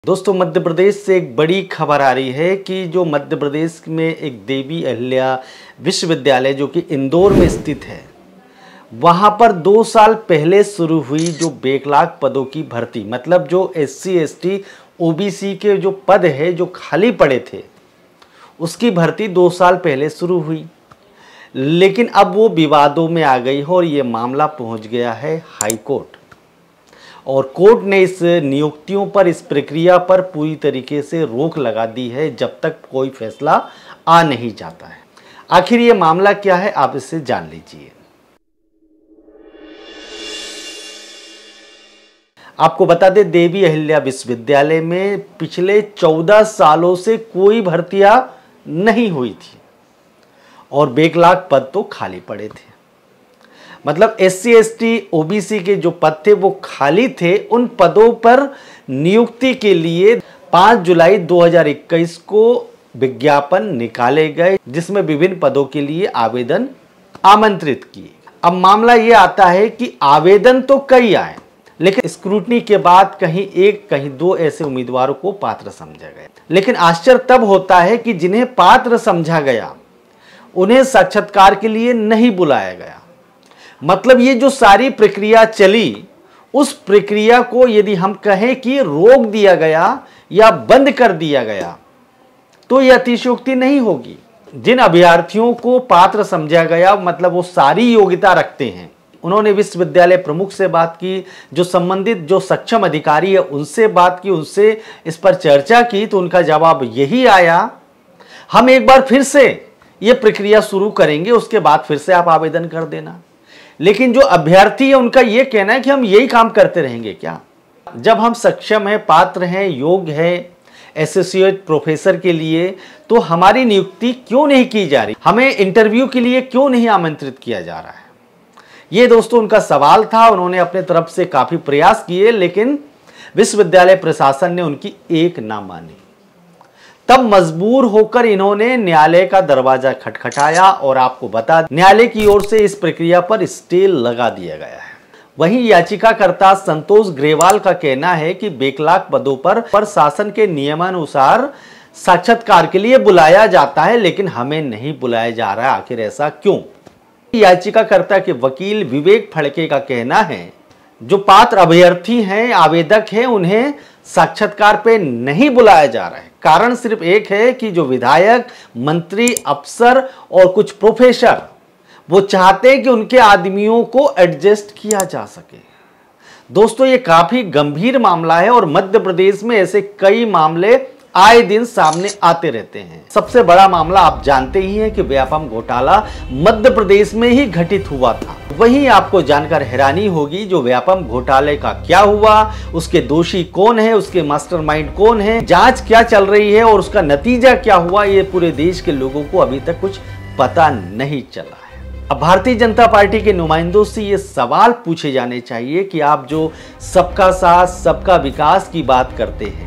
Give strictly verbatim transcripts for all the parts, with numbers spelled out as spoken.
दोस्तों, मध्य प्रदेश से एक बड़ी खबर आ रही है कि जो मध्य प्रदेश में एक देवी अहिल्या विश्वविद्यालय जो कि इंदौर में स्थित है, वहाँ पर दो साल पहले शुरू हुई जो बैकलॉग पदों की भर्ती, मतलब जो S C S T O B C के जो पद है जो खाली पड़े थे, उसकी भर्ती दो साल पहले शुरू हुई। लेकिन अब वो विवादों में आ गई है और ये मामला पहुँच गया है हाई कोर्ट, और कोर्ट ने इस नियुक्तियों पर, इस प्रक्रिया पर पूरी तरीके से रोक लगा दी है जब तक कोई फैसला आ नहीं जाता है। आखिर ये मामला क्या है, आप इससे जान लीजिए। आपको बता दें, देवी अहिल्या विश्वविद्यालय में पिछले चौदह सालों से कोई भर्तियां नहीं हुई थी और बैकलॉग पद तो खाली पड़े थे। मतलब S C S T O B C के जो पद थे वो खाली थे। उन पदों पर नियुक्ति के लिए पाँच जुलाई दो हज़ार इक्कीस को विज्ञापन निकाले गए, जिसमें विभिन्न पदों के लिए आवेदन आमंत्रित किए। अब मामला ये आता है कि आवेदन तो कई आए, लेकिन स्क्रूटनी के बाद कहीं एक कहीं दो ऐसे उम्मीदवारों को पात्र समझा गया। लेकिन आश्चर्य तब होता है कि जिन्हें पात्र समझा गया उन्हें साक्षात्कार के लिए नहीं बुलाया गया। मतलब ये जो सारी प्रक्रिया चली, उस प्रक्रिया को यदि हम कहें कि रोक दिया गया या बंद कर दिया गया तो यह अतिशयोक्ति नहीं होगी। जिन अभ्यर्थियों को पात्र समझा गया, मतलब वो सारी योग्यता रखते हैं, उन्होंने विश्वविद्यालय प्रमुख से बात की, जो संबंधित जो सक्षम अधिकारी है उनसे बात की, उनसे इस पर चर्चा की, तो उनका जवाब यही आया, हम एक बार फिर से ये प्रक्रिया शुरू करेंगे, उसके बाद फिर से आप आवेदन कर देना। लेकिन जो अभ्यर्थी है उनका यह कहना है कि हम यही काम करते रहेंगे क्या? जब हम सक्षम हैं, पात्र हैं, योग्य हैं एसोसिएट प्रोफेसर के लिए, तो हमारी नियुक्ति क्यों नहीं की जा रही? हमें इंटरव्यू के लिए क्यों नहीं आमंत्रित किया जा रहा है? ये दोस्तों उनका सवाल था। उन्होंने अपने तरफ से काफी प्रयास किए, लेकिन विश्वविद्यालय प्रशासन ने उनकी एक ना मानी। तब मजबूर होकर इन्होंने न्यायालय का दरवाजा खटखटाया और आपको बता, न्यायालय की ओर से इस प्रक्रिया पर स्टे लगा दिया गया है। वहीं याचिकाकर्ता संतोष ग्रेवाल का कहना है कि बैकलॉग पदों पर प्रशासन के नियमानुसार साक्षात्कार के लिए बुलाया जाता है, लेकिन हमें नहीं बुलाया जा रहा है। आखिर ऐसा क्यों? याचिकाकर्ता के वकील विवेक फड़के का कहना है, जो पात्र अभ्यर्थी हैं, आवेदक हैं, उन्हें साक्षात्कार पे नहीं बुलाया जा रहा है। कारण सिर्फ एक है कि जो विधायक, मंत्री, अफसर और कुछ प्रोफेसर वो चाहते हैं कि उनके आदमियों को एडजस्ट किया जा सके। दोस्तों, ये काफी गंभीर मामला है और मध्य प्रदेश में ऐसे कई मामले आए दिन सामने आते रहते हैं। सबसे बड़ा मामला आप जानते ही हैं कि व्यापम घोटाला मध्य प्रदेश में ही घटित हुआ था। वहीं आपको जानकर हैरानी होगी, जो व्यापम घोटाले का क्या हुआ, उसके दोषी कौन है, उसके मास्टरमाइंड कौन है, जांच क्या चल रही है और उसका नतीजा क्या हुआ, ये पूरे देश के लोगों को अभी तक कुछ पता नहीं चला है। अब भारतीय जनता पार्टी के नुमाइंदों से ये सवाल पूछे जाने चाहिए कि आप जो सबका साथ, सबका विकास की बात करते हैं,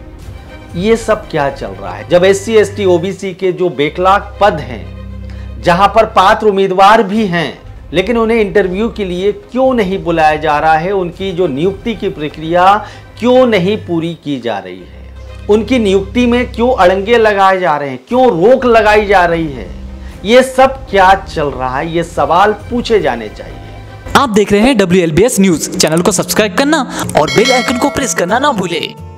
ये सब क्या चल रहा है? जब S C S T O B C के जो बैकलॉग पद हैं, जहां पर पात्र उम्मीदवार भी हैं, लेकिन उन्हें इंटरव्यू के लिए क्यों नहीं बुलाया जा रहा है? उनकी जो नियुक्ति की प्रक्रिया क्यों नहीं पूरी की जा रही है? उनकी नियुक्ति में क्यों अड़ंगे लगाए जा रहे हैं? क्यों रोक लगाई जा रही है? ये सब क्या चल रहा है? ये सवाल पूछे जाने चाहिए। आप देख रहे हैं W L B S news. Channel को सब्सक्राइब करना और बेल आइकन को प्रेस करना ना भूलें।